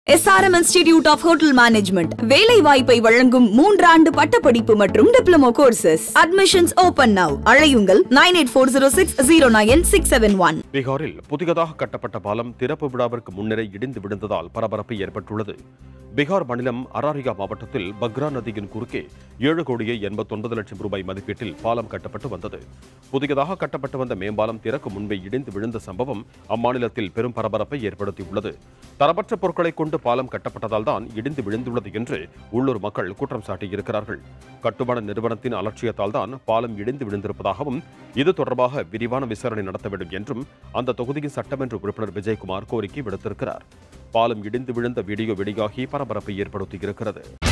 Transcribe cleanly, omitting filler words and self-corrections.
SRM Institute of Hotel Management வேலை வாய்ப்பை வழங்கும் 3 ஆண்டு பட்டப்படிப்பு மற்றும் diploma courses. Admissions open now. அழையுங்கள் 9840609671. பீகாரில் புதியதாக கட்டப்பட்ட பாலம் திறப்பு விழாவிற்கு முன்னரே இடிந்து விழுந்ததால் பரபரப்பு ஏற்பட்டுள்ளது. பீகார் மாநிலம் அராரியா மாவட்டத்தில் பக்ரா நதியின் குறுக்கே 7,89,00,000 ரூபாய் மதிப்பீட்டில் பாலம் கட்டப்பட்டு வந்தது. புதியதாக கட்டப்பட்டு வந்த மேம்பாலம் திறக்கும் முன்பே இடிந்து விழுந்த சம்பவம் அம்மாநிலத்தில் பெரும் பரபரப்பை ஏற்படுத்தியுள்ளது. தரமற்ற பொருட்களை கொண்டு பாலம் கட்டப்பட்டதால் தான் இடிந்து விழுந்துள்ளது என்று உள்ளூர் மக்கள் குற்றம் சாட்டியிருக்கிறார்கள். கட்டுமான நிறுவனத்தின் அலட்சியத்தால் தான் பாலம் இடிந்து விழுந்திருப்பதாகவும் இது தொடர்பாக விரிவான விசாரணை நடத்த வேண்டும் என்றும் அந்த தொகுதியின் சட்டமன்ற உறுப்பினர் விஜயகுமார் கோரிக்கை விடுத்திருக்கிறார். பாலம் இடிந்து விழுந்த வீடியோ வெளியாகி பரபரப்பை ஏற்படுத்தியிருக்கிறது.